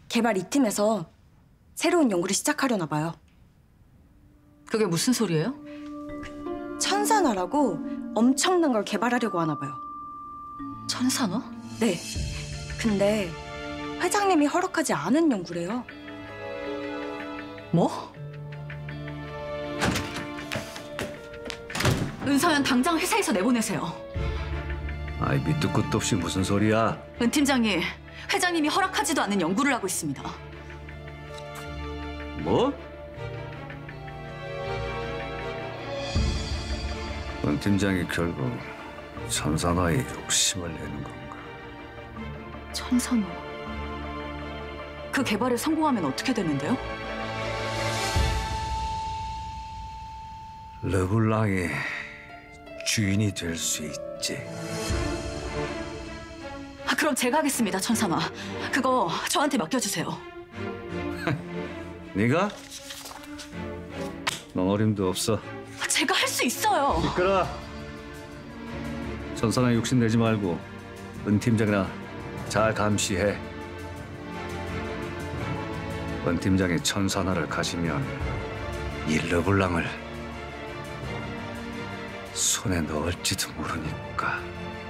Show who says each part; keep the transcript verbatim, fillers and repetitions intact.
Speaker 1: 개발 이 팀에서 새로운 연구를 시작하려나 봐요.
Speaker 2: 그게 무슨 소리예요?
Speaker 1: 천산화라고 엄청난 걸 개발하려고 하나 봐요.
Speaker 2: 천산화?
Speaker 1: 네. 근데 회장님이 허락하지 않은 연구래요.
Speaker 2: 뭐? 은서연 당장 회사에서 내보내세요.
Speaker 3: 아이 밑도 끝도 없이 무슨 소리야?
Speaker 2: 은 팀장이 회장님이 허락하지도 않은 연구를 하고 있습니다.
Speaker 3: 뭐? 은 팀장이 결국 천산화에 욕심을 내는 건가?
Speaker 2: 천산화. 그 개발에 성공하면 어떻게 되는데요?
Speaker 3: 르블랑이 주인이 될 수 있지.
Speaker 2: 아, 그럼 제가 하겠습니다, 천산화. 그거 저한테 맡겨주세요.
Speaker 3: 네가? 넌 어림도 없어.
Speaker 2: 제가 할 수 있어요.
Speaker 3: 이끌어. 천산화 욕심 내지 말고 은 팀장이나 잘 감시해. 은 팀장이 천산화를 가시면 이 르블랑을 손에 넣을지도 모르니까.